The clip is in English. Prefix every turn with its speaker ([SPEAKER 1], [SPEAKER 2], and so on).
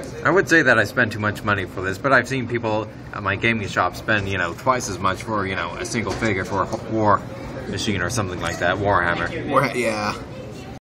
[SPEAKER 1] I would say that I spend too much money for this, but I've seen people at my gaming shop spend, you know, twice as much for, you know, a single figure for a war machine or something like that, Warhammer.
[SPEAKER 2] Yeah.